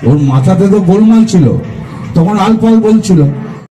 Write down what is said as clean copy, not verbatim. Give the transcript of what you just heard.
ওর মাথাতে তো গোলমাল ছিল, তখন আলপাল বলছিল।